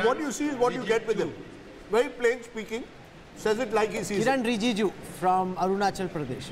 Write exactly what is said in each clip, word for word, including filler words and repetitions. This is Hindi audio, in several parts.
what you see is what you get with him. Very plain speaking, says it like he sees Kiren it. Rijiju from Arunachal Pradesh.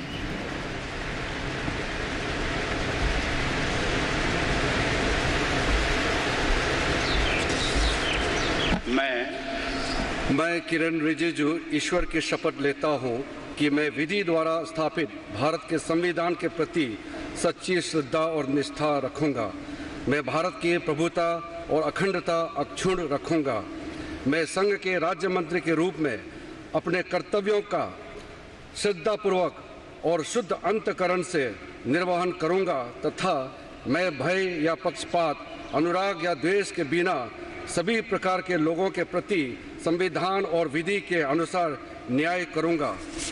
मैं मैं किरण रिजिजू ईश्वर की शपथ लेता हूं कि मैं विधि द्वारा स्थापित भारत के संविधान के प्रति सच्ची श्रद्धा और निष्ठा रखूंगा। मैं भारत की प्रभुता और अखंडता अक्षुण्ण रखूंगा। मैं संघ के राज्य मंत्री के रूप में अपने कर्तव्यों का श्रद्धापूर्वक और शुद्ध अंतःकरण से निर्वहन करूंगा तथा मैं भय या पक्षपात, अनुराग या द्वेष के बिना सभी प्रकार के लोगों के प्रति संविधान और विधि के अनुसार न्याय करूंगा।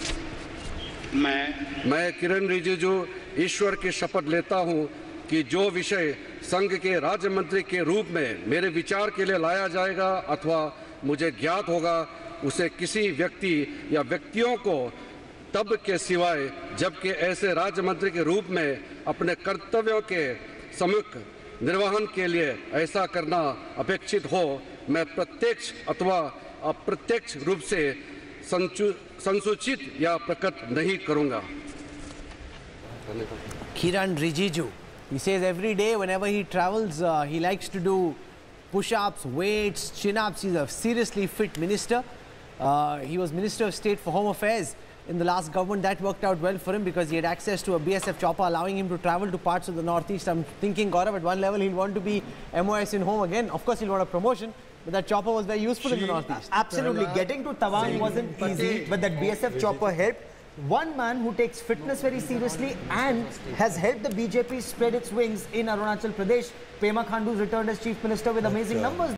मैं मैं किरण रिजिजू ईश्वर की शपथ लेता हूं कि जो विषय संघ के राज्य मंत्री के रूप में मेरे विचार के लिए लाया जाएगा अथवा मुझे ज्ञात होगा, उसे किसी व्यक्ति या व्यक्तियों को तब के सिवाय जबकि ऐसे राज्य मंत्री के रूप में अपने कर्तव्यों के सम्मुख निर्वहन के लिए ऐसा करना अपेक्षित हो, मैं प्रत्यक्ष अथवा अप्रत्यक्ष रूप से संसूचित या प्रकट नहीं करूंगा। Kiren Rijiju, he says every day whenever he travels, uh, he likes to do push-ups, weights, chin-ups. He's a seriously fit minister. Uh, he was Minister of State for Home Affairs in the last government. That worked out well for him because he had access to a B S F chopper allowing him to travel to parts of the northeast. I'm thinking, Gaurav, at one level he'll want to be M O S in home again. Of course he'll want a promotion, but that chopper was very useful she, in the northeast. Absolutely. Getting to Tawang wasn't easy, but that B S F chopper helped. One man who takes fitness very seriously and has helped the B J P spread its wings in Arunachal Pradesh. Pema Khandu's returned as Chief Minister with amazing numbers.